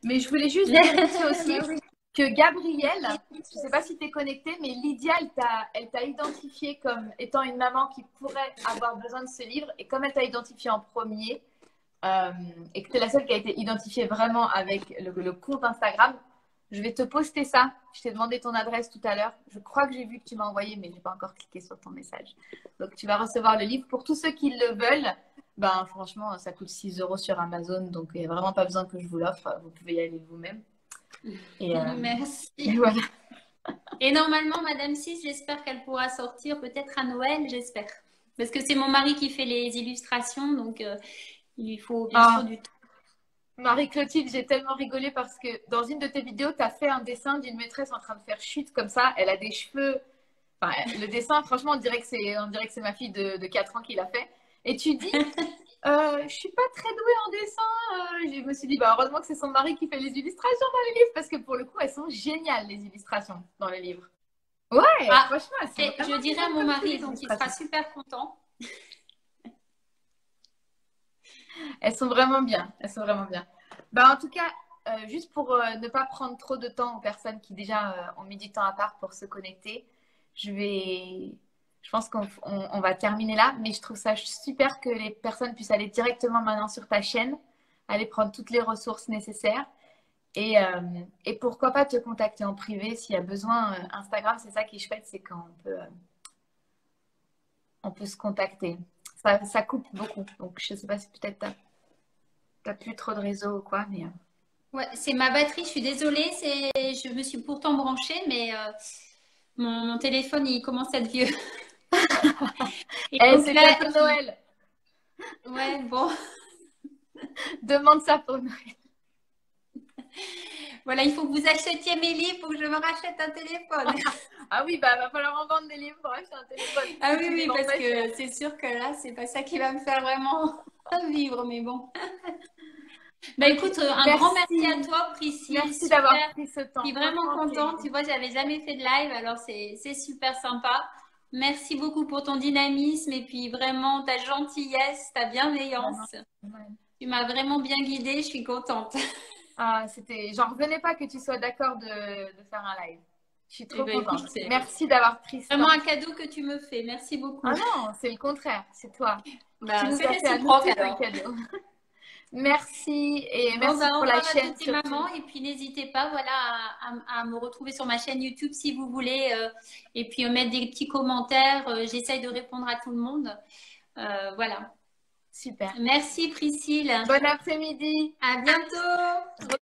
Mais je voulais juste vérifier aussi que Gabrielle, je ne sais pas si tu es connectée, mais Lydia, elle t'a identifié comme étant une maman qui pourrait avoir besoin de ce livre. Et comme elle t'a identifié en premier, et que tu es la seule qui a été identifiée vraiment avec le compte Instagram, je vais te poster ça. Je t'ai demandé ton adresse tout à l'heure. Je crois que j'ai vu que tu m'as envoyé, mais je n'ai pas encore cliqué sur ton message. Donc, tu vas recevoir le livre. Pour tous ceux qui le veulent, ben, franchement, ça coûte 6 euros sur Amazon. Donc, il n'y a vraiment pas besoin que je vous l'offre. Vous pouvez y aller vous-même. Merci. Et voilà. Et normalement, Madame 6, j'espère qu'elle pourra sortir peut-être à Noël, j'espère. Parce que c'est mon mari qui fait les illustrations, donc il faut bien sûr du temps. Marie-Clotilde, j'ai tellement rigolé parce que dans une de tes vidéos, tu as fait un dessin d'une maîtresse en train de faire chute comme ça. Elle a des cheveux. Enfin, le dessin, franchement, on dirait que c'est ma fille de 4 ans qui l'a fait. Et tu dis, je suis pas très douée en dessin. Je me suis dit, bah, heureusement que c'est son mari qui fait les illustrations dans les livres parce que pour le coup, elles sont géniales, les illustrations dans les livres. Ouais, Ah, franchement, elles sont je dirais à mon comme mari, les donc il sera illustrations. super content. Elles sont vraiment bien. Elles sont vraiment bien. Bah, en tout cas, juste pour ne pas prendre trop de temps aux personnes qui déjà ont mis du temps à part pour se connecter, je vais, je pense qu'on va terminer là. Mais je trouve ça super que les personnes puissent aller directement maintenant sur ta chaîne, aller prendre toutes les ressources nécessaires. Et pourquoi pas te contacter en privé s'il y a besoin. Instagram, c'est ça qui est chouette, c'est quand on peut se contacter. Ça coupe beaucoup. Donc, je sais pas si peut-être t'as plus trop de réseau ou quoi, mais. Ouais, c'est ma batterie, je suis désolée, je me suis pourtant branchée, mais mon téléphone, il commence à être vieux. Et Eh, donc c'est là, bientôt Noël. ouais, bon, Demande ça pour Noël. voilà, il faut que vous achetiez mes livres pour que je me rachète un téléphone. Ah oui, bah va falloir en vendre des livres pour acheter un téléphone. Ah Si oui, tu les oui, vends parce pas cher. que c'est sûr que là, c'est pas ça qui va me faire vraiment vivre, mais bon. Bah Ok, écoute, un grand merci à merci. toi, Priscille, Merci d'avoir super. pris ce Je suis temps. vraiment Franchement, contente. Tu vois, j'avais jamais fait de live, alors c'est super sympa. Merci beaucoup pour ton dynamisme et puis vraiment ta gentillesse, ta vraiment. bienveillance. Tu m'as vraiment bien guidée, je suis contente. J'en revenais pas que tu sois d'accord de faire un live. Je suis Eh trop ben écoute, contente. c'est Merci d'avoir pris ce vraiment temps. un cadeau que tu me fais. Merci beaucoup. Ah non, c'est le contraire. C'est toi. Tu Ben, nous c'est as fait à nous réciproque tous un alors. cadeau. Merci et Bon, merci ben, pour au la revoir ma chaîne gentille maman. surtout. Et puis, n'hésitez pas, voilà, à me retrouver sur ma chaîne YouTube si vous voulez. Et puis, mettre des petits commentaires. J'essaye de répondre à tout le monde. Voilà. Super. Merci, Priscille. Bon après-midi. À bientôt.